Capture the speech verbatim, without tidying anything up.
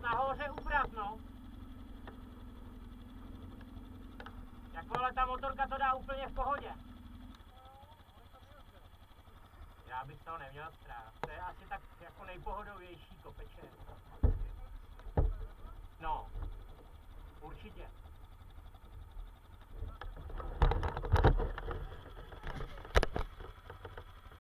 nahoře ubrat, no. Jako ale ta motorka to dá úplně v pohodě. Já bych toho neměl strach. To je asi tak jako nejpohodovější kopeče. No, určitě.